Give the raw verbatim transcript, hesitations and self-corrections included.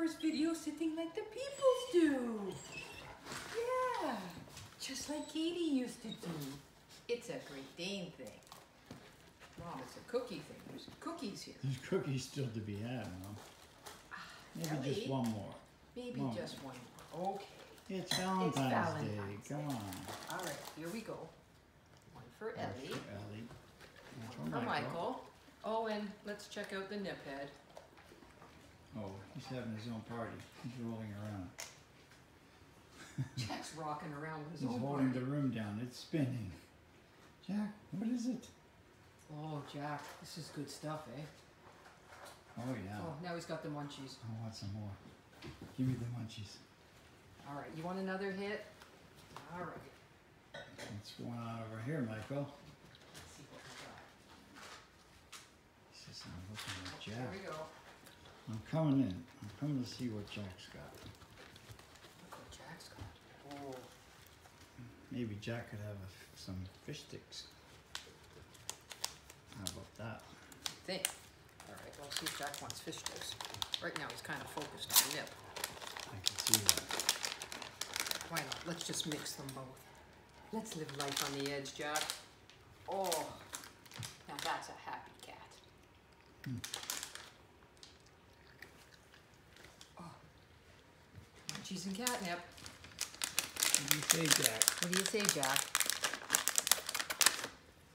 first video sitting like the peoples do. Yeah, just like Katie used to do. It's a Great Dane thing. Mom, it's a cookie thing. There's cookies here. There's cookies still to be had, Mom. Maybe Ellie, just one more. Maybe Mom. just one more. Okay. It's Valentine's, It's Valentine's Day. Come on. All right, here we go. One for That's Ellie. for Ellie. One for Michael. Oh, and let's check out the nip head. Oh, he's having his own party. He's rolling around. Jack's rocking around with his He's own holding party. the room down. It's spinning. Jack, what is it? Oh, Jack, this is good stuff, eh? Oh, yeah. Oh, now he's got the munchies. I want some more. Give me the munchies. All right, you want another hit? All right. What's going on over here, Michael? Let's see what we got. He says, I'm looking at Here Jack. we go. I'm coming in. I'm coming to see what Jack's got. Look what Jack's got. Oh. Maybe Jack could have a, some fish sticks. How about that? I think. All right, well, see if Jack wants fish sticks. Right now, he's kind of focused on nip. I can see that. Why not? Let's just mix them both. Let's live life on the edge, Jack. Oh, now that's a happy cat. Hmm. Oh, munchies and catnip. What do you say, Jack? What do you say, Jack?